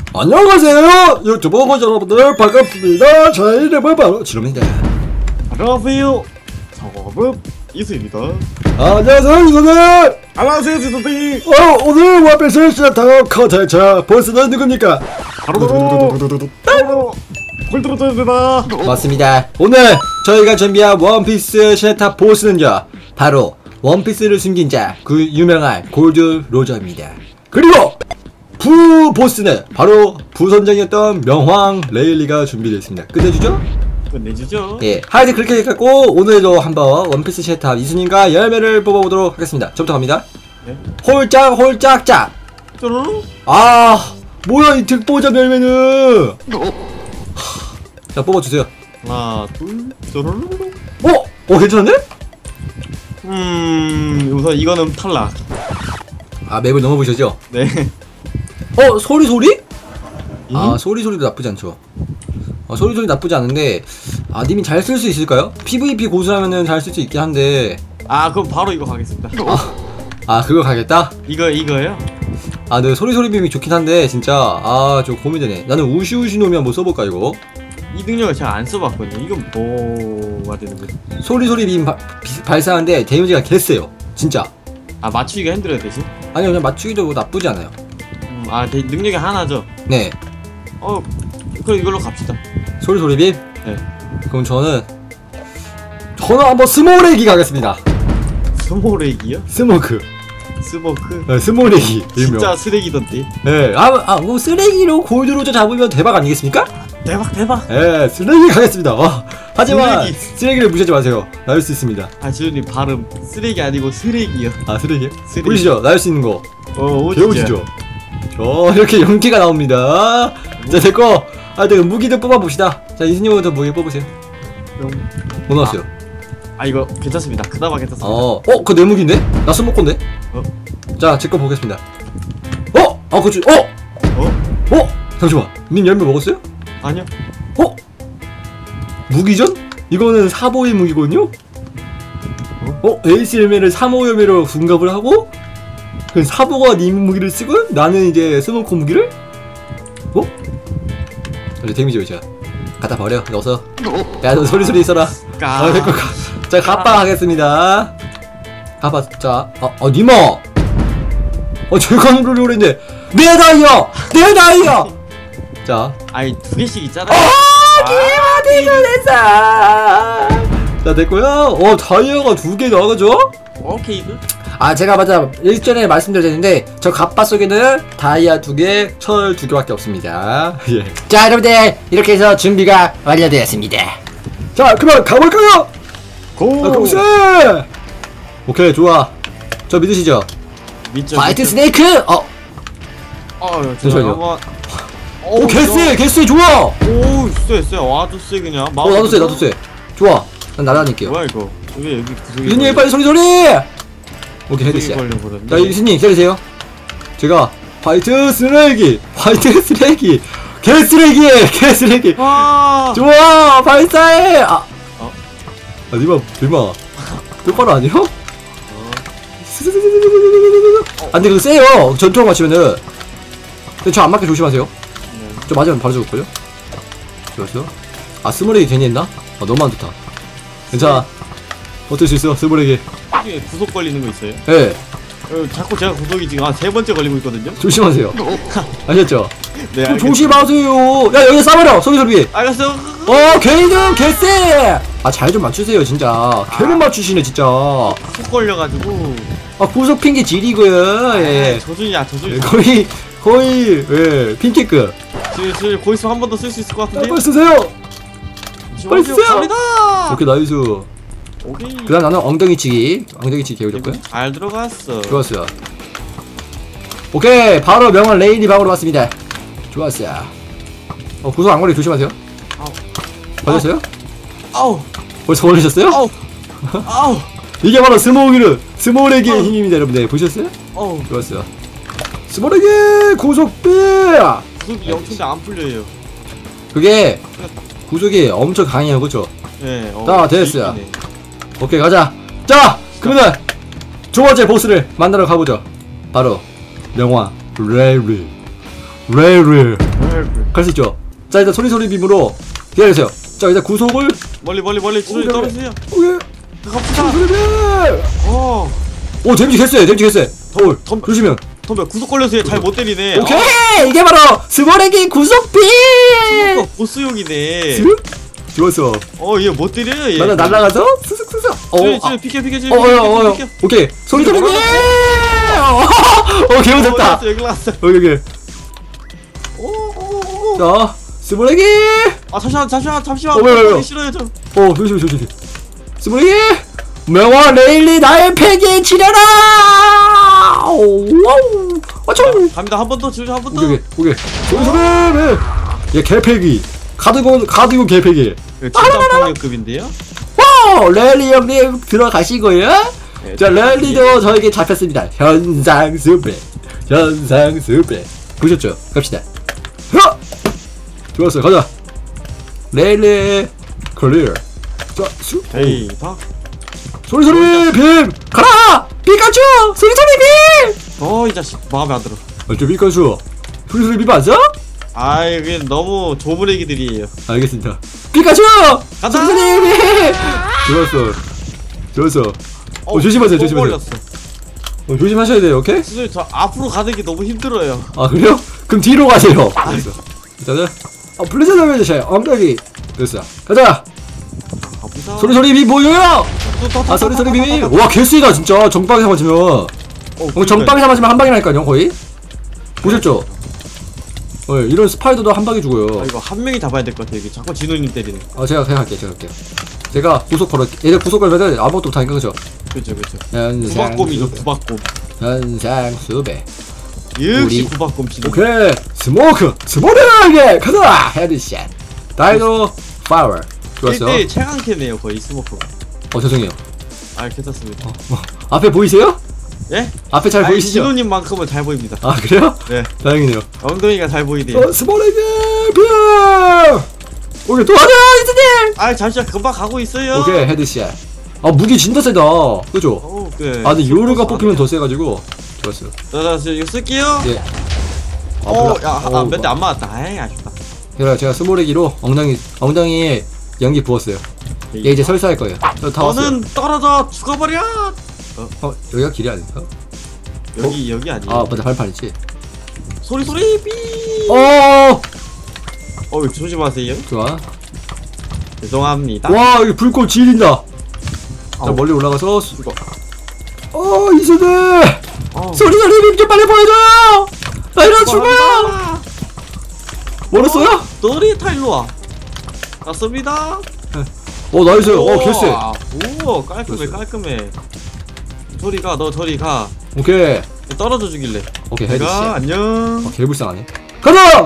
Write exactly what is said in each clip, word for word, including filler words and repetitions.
안녕하세요 유튜버 구독자 여러분들 반갑습니다. 제 이름은 바로 지름입니다. 안녕하세요 작업은 이수입니다. 안녕하세요 이수님. 안녕하세요 지도님. 어 오늘 원피스 시작한 컨텐츠 보스는 누굽니까? 바로바로 바로 골드로드입니다. 맞습니다. 오늘 저희가 준비한 원피스 쉐타 보스는요 바로 원피스를 숨긴 자 그 유명한 골드 로저입니다. 그리고 부 보스는 바로 부선장이었던 명황 레일리가 준비되어 있습니다. 끝내주죠? 끝내주죠. 예, 하여튼 그렇게 해갖고 오늘도 한번 원피스 쉐탑 이수님과 열매를 뽑아보도록 하겠습니다. 저부터 갑니다. 네. 홀짝 홀짝 짝. 쪼르르. 아 뭐야 이 득보자 열매는. 자 뽑아주세요. 하나 둘 쪼르르. 어? 어 괜찮네? 음 우선 이거는 탈락. 아 맵을 넘어보셨죠? 네. 어 소리 소리? 음? 아 소리 소리도 나쁘지 않죠. 어, 소리 소리 나쁘지 않은데 아 님이 잘 쓸 수 있을까요? 피브이피 고수라면은 잘 쓸 수 있긴 한데 아 그럼 바로 이거 가겠습니다. 아, 아 그거 가겠다? 이거 이거요? 아 네 소리 소리 빔이 좋긴 한데 진짜 아 좀 고민되네. 나는 우시우시 놈이 한번 써볼까 이거? 이 능력을 제가 안 써봤거든요. 이건 뭐가 되는 거지? 소리 소리 빔 바, 비, 발사하는데 데미지가 개쎄요 진짜. 아 맞추기가 힘들어요 대신? 아니요 그냥 맞추기도 뭐 나쁘지 않아요. 음, 아 대, 능력이 하나죠? 네 어 그럼 이걸로 갑시다. 소리 소리 빔? 네. 그럼 저는 저는 한번 스모레기 가겠습니다. 스모렉이요? 스모크 스모크? 네, 스모레기 일명. 진짜 쓰레기던데. 네, 아, 아, 뭐 쓰레기로 골드로저 잡으면 대박 아니겠습니까? 대박 대박. 예, 쓰레기 가겠습니다. 어, 하지만 쓰레기. 쓰레기를 무시하지 마세요. 나을 수 있습니다. 아 지훈님 발음 쓰레기 아니고 쓰레기요. 아, 쓰레기요? 쓰레기. 보이시죠? 나을 수 있는 거. 어 오지죠. 배우시죠? 저 이렇게 연기가 나옵니다. 자, 됐고, 아, 네, 무기들 뽑아봅시다. 자, 이수님부터 무기 뽑으세요. 뭐 나왔어요? 아 이거 괜찮습니다. 그나마 괜찮습니다. 어, 어, 그거 내 무기인데? 나 스모건데? 어? 자, 제 거 보겠습니다. 어, 아, 그치? 어, 어? 어, 잠시만. 님 열매 먹었어요? 아니요. 어? 무기전? 이거는 사보의 무기거든요? 어? 에이스 열매를 삼호 열매로 둔갑을 하고 그 사보가 님 무기를 쓰고 나는 이제 스모커 무기를? 어? 이제 데미지 왜자 갖다 버려 넣어서. 야 너 소리 소리 있어라. 까. 아 됐고 가. 자 갑바 하겠습니다. 갑바 자 아, 아 니마 어 제가 누르려고 그랬는데 내 다이어! 내 다이어! 자 아니 두 개씩 있잖아요. 어! 기마디를 했어! 자 됐고요. 어 다이어가 두 개 나가죠? 오케이 그. 아 제가 맞아 일전에 말씀드렸는데 저 갑바 속에는 다이아 두 개, 철 두 개밖에 없습니다. 예. 자 여러분들 이렇게 해서 준비가 완료되었습니다. 자 그만 가볼까요? 고. 아, 공세! 오케이 좋아. 저 믿으시죠? 믿죠. 화이트 믿죠. 스네이크! 어! 어 잠시만요. 한번. 오 개쎄! 개쎄 좋아! 오 쎄, 쎄. 와도 쎄 그냥. 어 나도 쎄 나도 쎄. 좋아. 난 날아다닐게요. 뭐야 이거? 왜 여기 구석에? 유진님 빨리 소리 소리! 오케이 헤드셋. 걸려버렸네. 자 유진님 기다리세요. 제가 화이트 쓰레기! 화이트 쓰레기! 개쓰레기! 개쓰레기! 아. 좋아! 발사해! 아! 어? 아 니마 니마 똑바로 아니요? 어. 안돼 그거 세요. 전투로 맞추면은. 근데 저 안 맞게 조심하세요. 네. 저 맞으면 바로 죽을걸요? 좋았어. 아 스모레기 괜히 했나? 아 너무 안 좋다. 괜찮아. 어쩔 수 있어 스모레기. 이게 구속 걸리는 거 있어요? 예 어, 자꾸 제가 구속이 지금 한 세 번째 걸리고 있거든요. 조심하세요. 아셨죠? 네. 좀 알겠습니다. 조심하세요. 야 여기 싸버려 소리 소리. 알겠어. 어 개이든 개쎄. 아 잘 좀 맞추세요 진짜. 개못 맞추시네 진짜. 푹 걸려가지고. 아 구속 핑계 지리고요. 예. 아, 저준이야 저준. 예, 거의 거의 예 핑계급. 지금 지금 거기서 한 번 더 쓸 수 있을 것 자, 같은데. 빨리 쓰세요. 빨리 쓰세요. 갑니다. 오케이 나이스. 오케이. 그다음 나는 엉덩이치기. 엉덩이치기 개우졌고요. 잘 들어갔어. 좋았어요. 오케이 바로 명언 레인이 방으로 왔습니다. 좋았어요. 어 구속 안 걸리 조심하세요. 아우. 걸렸어요? 아우. 벌써 걸리셨어요? 아우. 아우. 이게 바로 스모기르 스모레기의 어. 힘입니다 여러분들. 보셨어요? 아우. 좋았어요. 스모레기 구속비. 구속이 엄청 안 풀려요. 그게 구속이 엄청 강해요 그쵸? 네. 어, 자, 됐어요. 재밌네. 오케이 가자. 자 그러면 두 번째 보스를 만나러 가보죠. 바로 명화 레리 레일 갈 수 있죠. 자 일단 소리소리 빔으로 기다려주세요. 자 일단 구속을 멀리 멀리 멀리 지훈이 오케이, 떨어지세요. 오케이 갑시다. 소리소리 빔. 어 오 데미지 개쎄 데미지 개쎄. 어 덤- 조심면. 덤벼 구속 걸려서 얘 잘 못 때리네. 오케이 이게 바로 스모레기 구속빔. 어, 보스용이네. 슥? 좋았어. 어얘 못 때려요 얘. 나는 날아가서 스슥스슥. 어, 지훈이 아, 지훈이 비켜 비켜 지훈이 어, 어, 어, 어, 비켜 비켜. 오케이. 소리 소리 빔. 어, 개무섭다. 여기 나왔어. 여기 여기. 오오오. 자, 스모레기. 아 잠시만 잠시만 잠시만. 어, 왜, 왜, 왜? 빨리 싫어요 저. 어, 조심 조심 조심. 스모레기. 명화 레일리 나의 폐기에 치려라. 와우. 아총. 갑니다 한 번 더 지훈이 한 번 더. 오케이 오케이. 소리 소리. 네. 얘 개폐기. 가드건 가드건 개폐기. 진짜 폭력급인데요? 와우, 랠리 형님 들어가시고요. 네, 자, 랠리도 저에게 잡혔습니다. 현상 수배, 현상 수배. 보셨죠? 갑시다. 허! 좋았어요. 가자. 랠리 클리어. 자, 수. 에이 다. 소리 소리 빔 가라. 피카츄 소리 소리 빔. 어이 자식 마음에 안 들어. 아, 저 피카츄 소리 소리 빔 맞아? 아이 이게 너무 좁은 애기들이에요. 알겠습니다. 피카츄 가자! 소리 소리 빔. 좋았어. 좋았어. 어, 조심하세요, 또 조심하세요. 걸렸어. 어, 조심하셔야 돼요. 오케이? 선생님 저 앞으로 가는 게 너무 힘들어요. 아 그래요? 그럼 뒤로 가세요. 됐어. 일단은 아 블리자 좀 해주세요. 엉덩이 됐어. 가자. 가보자. 소리 소리 비 보여요. 또, 또, 또, 아 소리 또, 소리 또, 비. 또, 또, 또. 와 개쓰이다 진짜. 정방에서 맞으면. 어, 어, 정방에서 맞으면 한 방이라니까요 거의. 보셨죠? 어 이런 스파이더도 한 방에 아 죽어요. 이거 한 명이 잡아야 될 것 같아. 이게 자꾸 진호님 때리네. 아 제가 제가 할게요. 제가 할게요. 제가 구속 걸어. 얘들 구속 걸면은 아무것도 못하니까 그죠? 그쵸 그쵸. 현상 구박곰이죠 수배. 구박곰. 현상 수배. 역시 우리- 구박곰 진호. 오케이 스모크 스모크하게 가자. 헤드샷. 다이노 파워. 좋았어. 일 대 최강캐네요 거의 스모커가. 어 죄송해요. 아 괜찮습니다. 어, 앞에 보이세요? 예? 앞에 잘 아니, 보이시죠? 진호님만큼은 잘 보입니다. 아 그래요? 네. 다행이네요. 엉덩이가 잘 보이네요. 어 스모레기 뷰. 오케이 도와줘 이스님. 아 잠시만 금방 가고 있어요. 오케이 헤드샷. 아 무기 진짜 세다. 그죠? 어 그래. 아 근데 요르가 뽑히면 더 세가지고 좋았어요. 나나 이거 쓸게요. 예. 아, 어, 몰라. 야, 어, 아, 몇 대 안 맞았다. 아이, 아쉽다. 제가 제가 스모레기로 엉덩이 엉덩이에 연기 부었어요. 얘 이제 설사할 거예요. 저 다 왔어요. 너는 떨어져 죽어버려. 어 여기가 길이 아닌가? 여기 여기 아니에요. 아 맞아 발판이지. 소리 소리 삐. 어 어, 조심하세요. 좋아. 죄송합니다. 와 여기 불꽃 지린다. 자 아우. 멀리 올라가서 수- 죽어. 어 이세들. 어. 소리 소리 좀 빨리 보여줘요. 나 이러 죽어. 죄송합니다. 멀었어요? 너리 타일로 와. 갔습니다. 어 나이스. 어 개쎄. 오, 깔끔해 됐어요. 깔끔해. 저리 가, 너 저리 가. 오케이. 떨어져 주길래. 오케이 내가 헤드샷. 안녕. 어 개불쌍하네. 가자.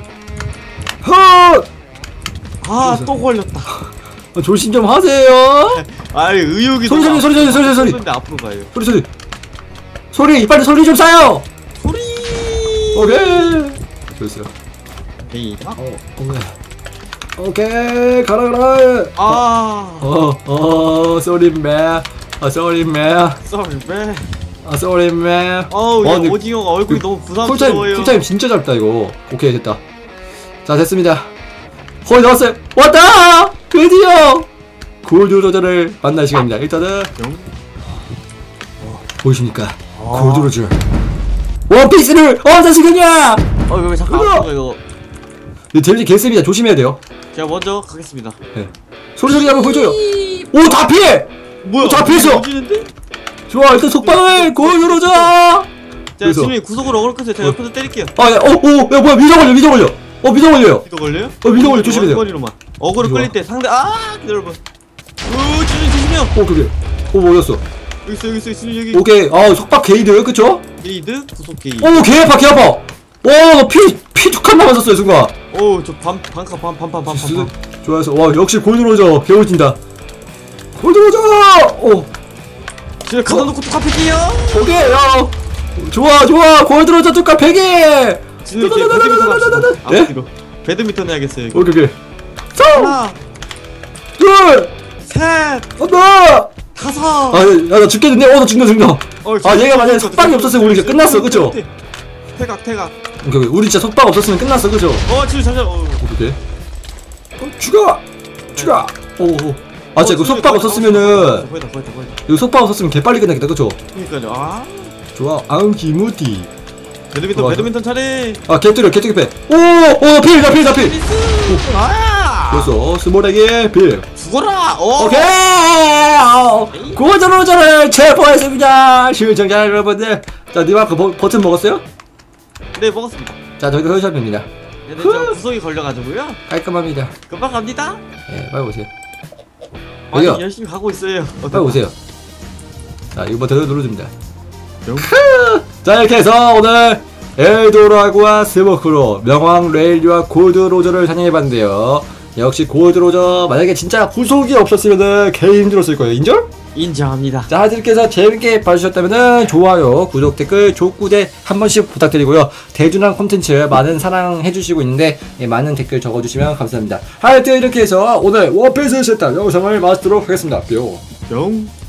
헛. 아, 됐어. 또 걸렸다. 어, 조심 좀 하세요. 아이, 의욕이 소리, 너무 소리, 소리, 소리, 소리, 소리. 근데 앞으로 가요. 소리 소리. 소리 빨리 소리 좀 싸요. 소리. 오케이. 됐어요. 데이다. 어 오케이. 오케이 가라 가라. 아, 어어 쏘리맨. 아 쏘리맨. 썰 매. 아 쏘리맨. 어우, 어, 야, 근데 오징어가 얼굴이 그 너무 쿨타임 부담스러워요. 쿨타임 진짜 짧다 이거. 오케이 됐다. 자 됐습니다. 거의 나왔어요. 왔다. 드디어 골드로저를 만날 시간입니다. 일단은 영? 보이십니까? 아. 골드로저 원피스를 언제 시겠냐? 어, 이거 잠깐 으아! 이거, 이거 이 데미지 개쎄입니다. 조심해야 돼요. 제가 먼저 가겠습니다. 네. 소리 소리 한번 보여줘요. 오 다 피해. 뭐야? 어, 잡혔어! 지는데 좋아 일단 속방을 골드로저. 자, 그래서- 지금 구석으로 어그로 끄세요. 제가 옆에서 때릴게요. 아야어오야 뭐야 미더 걸려 미더 걸려. 어 미더 걸려요. 이거 걸려요? 어, 미더 걸려, 조심해야 돼요. 원거리로만. 어그로 좋아. 끌릴 때 상대 아, 기다려봐. 오, 지금 조심해요. 어 그게 어 뭐였어? 여기 있어, 여기 있어, 있어, 여기. 오케이 아 속박 게이드 그쵸? 게이드 구속 게이드. 오 개 아파 개 아파. 오피피 두 칸 남았었어요 순간. 오, 저반 반카 반반반반 반. 좋아서 와 역시 골드로저 개울진다. 골드로저. 오 제가 가다 놓고 또 카피게요. 오케이 야 좋아 좋아 골드로저 뚜까 베개. 지금 이제 배드민턴 합시다. 네? 앞뒤로. 배드민턴 해야겠어요. 이거. 오케이 오케이. 자 하나, 둘 셋, 하나. 다섯. 아야나 죽겠는데 어나 죽는다 죽는다. 어, 아, 얘가 만약에 석방이 없었으면 우리 이제 끝났어, 그쵸? 태각 태각. 오케이, 우리 진짜 속박 없었으면 끝났어, 그죠? 어 지금 잠시만. 어. 어떻게? 어, 죽어! 죽어! 오오. 아, 진짜 그 속박 없었으면은 거기다 거기다 거기다. 이거 속박 없었으면 개 빨리 끝나겠다, 그죠? 그러니까요. 아. 좋아, 아음기무티. 배드민턴 좋아, 배드민턴 차례. 아, 개뜨려, 개뜨기 패. 오, 오, 필이다, 필이다, 필. 아. 그래서 스몰에게 필. 죽어라. 어. 오케이. 어, 고전로전을 체포했습니다, 시청자 여러분들. 자, 님 아까 버, 버튼 먹었어요? 네 먹었습니다. 자, 저희도 hö샵입니다. 네, 네, 저 구석이 걸려가지고요. 깔끔합니다. 금방 갑니다. 예, 빨리 오세요. 아니 여기요. 열심히 가고 있어요. 빨리 오세요. 자, 이거 버튼을 눌러줍니다. 영. 자, 이렇게 해서 오늘 엘도라고와 스모크로 명왕 레일리와 골드로저를 사냥해봤는데요. 역시 골드로저 만약에 진짜 후속이 없었으면 개 힘들었을 거예요. 인정? 인정합니다. 자, 이렇게 해서 재밌게 봐주셨다면 좋아요, 구독, 댓글, 족구대 한 번씩 부탁드리고요. 대준항 콘텐츠 많은 사랑해주시고 있는데 예, 많은 댓글 적어주시면 감사합니다. 하여튼 이렇게 해서 오늘 원피스 세탁 영상을 마치도록 하겠습니다. 뿅. 영.